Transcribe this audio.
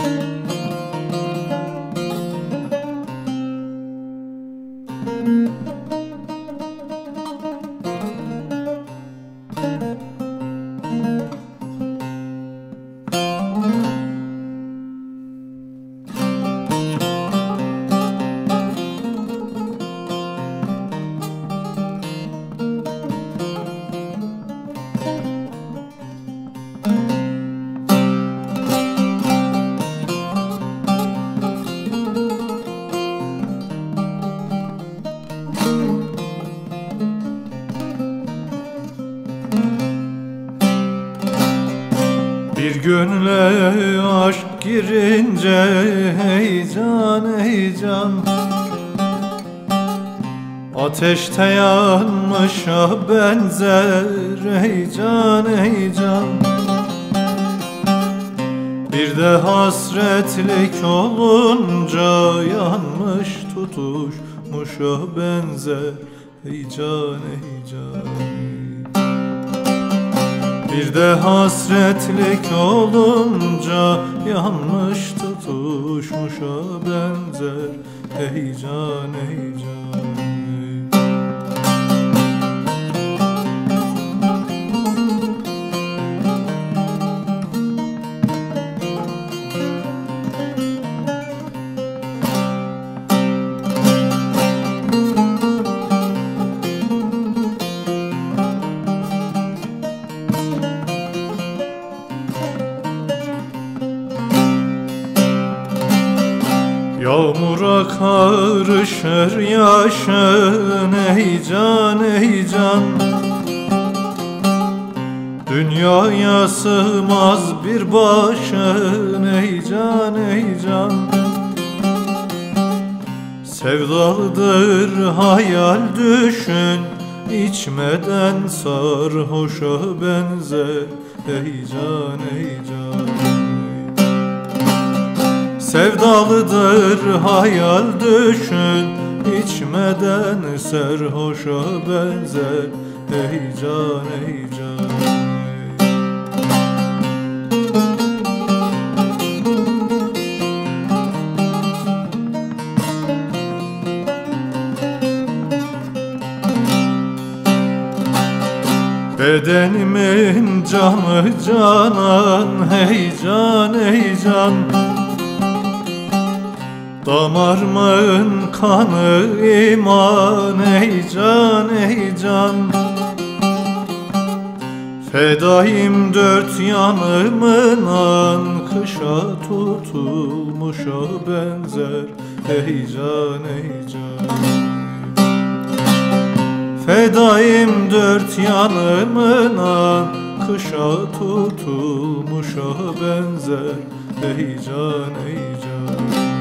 Bir gönle aşk girince heyecan heyecan, ateşte yanmışa benzer heyecan heyecan. Bir de hasretlik olunca yanmış tutuşmuşa benzer heyecan heyecan. Bir de hasretlik olunca yanmış tutuşmuşa benzer heyecan heyecan. Yağmura karışır yaşın heyecan heyecan, dünyaya sığmaz bir başın heyecan heyecan. Sevdalıdır hayal düşün, içmeden sarhoşa benzer heyecan heyecan. Sevdalıdır hayal düşün, içmeden serhoşa benzer heyecan heyecan. Bedenimin canı canan heyecan heyecan, damarımın kanı iman heyecan heyecan. Fedayım dört yanımın kışa tutulmuşa benzer heyecan heyecan. Fedayım dört yanımın kışa tutulmuşa benzer heyecan heyecan.